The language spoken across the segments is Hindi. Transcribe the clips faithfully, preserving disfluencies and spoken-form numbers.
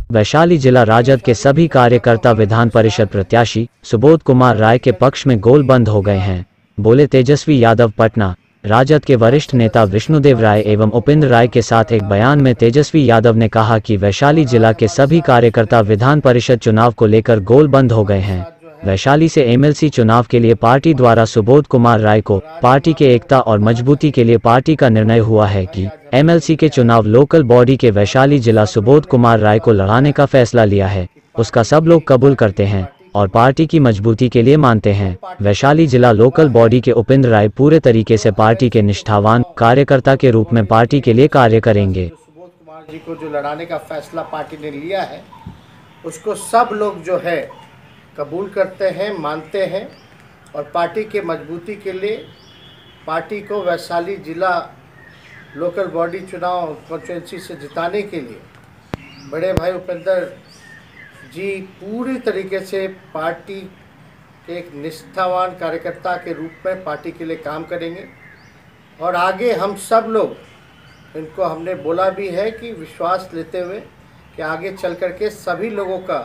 वैशाली जिला राजद के सभी कार्यकर्ता विधान परिषद प्रत्याशी सुबोध कुमार राय के पक्ष में गोल बंद हो गए हैं, बोले तेजस्वी यादव। पटना राजद के वरिष्ठ नेता विष्णुदेव राय एवं उपेंद्र राय के साथ एक बयान में तेजस्वी यादव ने कहा कि वैशाली जिला के सभी कार्यकर्ता विधान परिषद चुनाव को लेकर गोल बंद हो गए हैं। वैशाली से एमएलसी चुनाव के लिए पार्टी द्वारा सुबोध कुमार राय को पार्टी के एकता और मजबूती के लिए पार्टी का निर्णय हुआ है कि एमएलसी के चुनाव लोकल बॉडी के वैशाली जिला सुबोध कुमार राय को लड़ाने का फैसला लिया है। उसका सब लोग कबूल करते हैं और पार्टी की मजबूती के लिए मानते हैं। वैशाली जिला लोकल बॉडी के उपेंद्र राय पूरे तरीके से पार्टी के निष्ठावान कार्यकर्ता के रूप में पार्टी के लिए कार्य करेंगे। सुबोध कुमार जी को जो लड़ाने का फैसला पार्टी ने लिया है, उसको सब लोग जो है कबूल करते हैं, मानते हैं और पार्टी के मजबूती के लिए पार्टी को वैशाली जिला लोकल बॉडी चुनाव कॉन्स्टिट्यूंसी से जिताने के लिए बड़े भाई उपेंद्र जी पूरी तरीके से पार्टी के एक निष्ठावान कार्यकर्ता के रूप में पार्टी के लिए काम करेंगे। और आगे हम सब लोग, इनको हमने बोला भी है कि विश्वास लेते हुए कि आगे चल कर के सभी लोगों का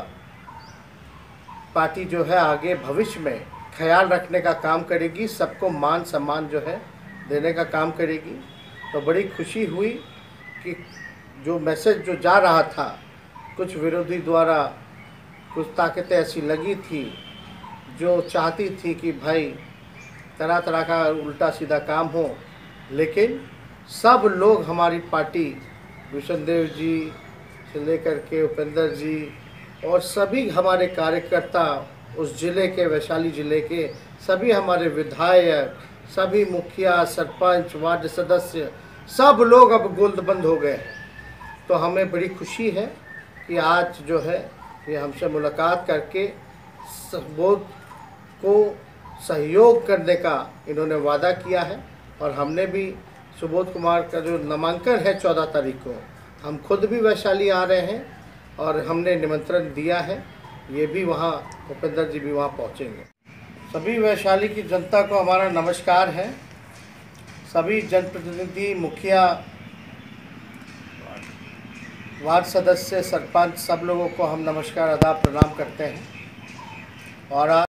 पार्टी जो है आगे भविष्य में ख्याल रखने का काम करेगी, सबको मान सम्मान जो है देने का काम करेगी। तो बड़ी खुशी हुई कि जो मैसेज जो जा रहा था, कुछ विरोधी द्वारा कुछ ताकतें ऐसी लगी थी जो चाहती थी कि भाई तरह तरह का उल्टा सीधा काम हो, लेकिन सब लोग हमारी पार्टी विष्णुदेव जी से लेकर के उपेंद्र जी और सभी हमारे कार्यकर्ता उस ज़िले के, वैशाली ज़िले के सभी हमारे विधायक, सभी मुखिया, सरपंच, वार्ड सदस्य, सब लोग अब गोलबंद हो गए हैं। तो हमें बड़ी खुशी है कि आज जो है ये हमसे मुलाकात करके सुबोध को सहयोग करने का इन्होंने वादा किया है। और हमने भी सुबोध कुमार का जो नामांकन है चौदह तारीख को, हम खुद भी वैशाली आ रहे हैं और हमने निमंत्रण दिया है, ये भी वहाँ उपेंद्र जी भी वहाँ पहुँचेंगे। सभी वैशाली की जनता को हमारा नमस्कार है। सभी जनप्रतिनिधि, मुखिया, वार्ड सदस्य, सरपंच, सब लोगों को हम नमस्कार, आदाब, प्रणाम करते हैं। और